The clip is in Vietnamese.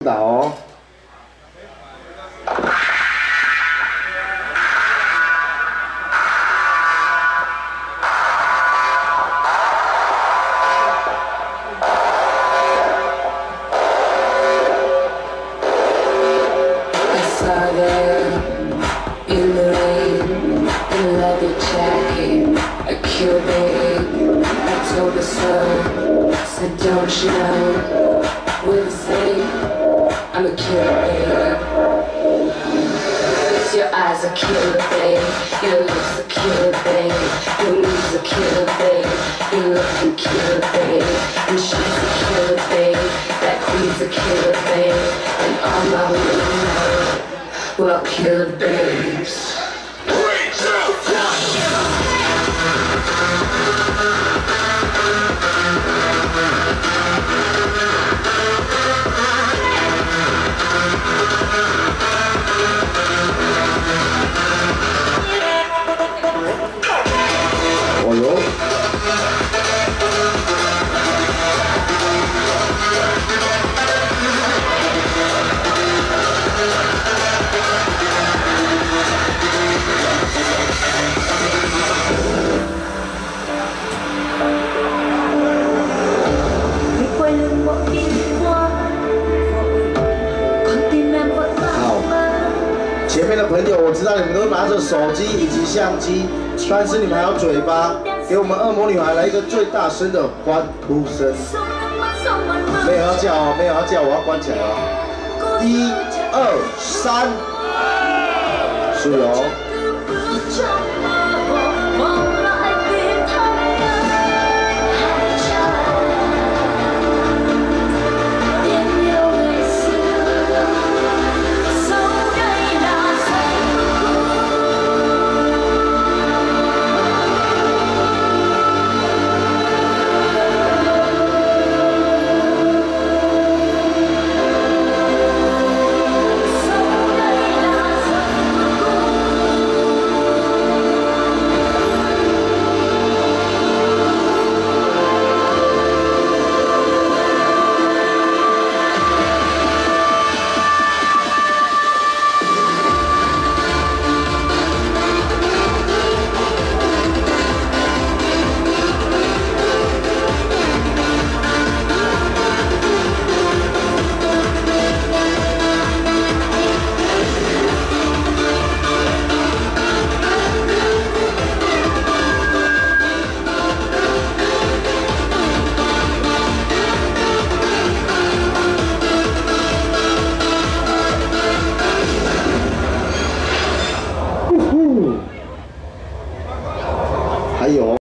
导哦。 Don't you know, we're the same. I'm a killer, babe. Your eyes are killer, babe. Your lips are killer, babe. Your knees are killer, babe. You're looking killer, babe. And she's a killer, babe. That queen's a killer, babe. And all my women know we're all killer babes. 3, 2, 1. 哦哟！好，前面的朋友，我知道你们都拿着手机以及相机。 但是你们还有嘴巴，给我们恶魔女孩来一个最大声的欢呼声！没有要叫哦，没有要叫，我要关起来哦。1、2、3，是哦。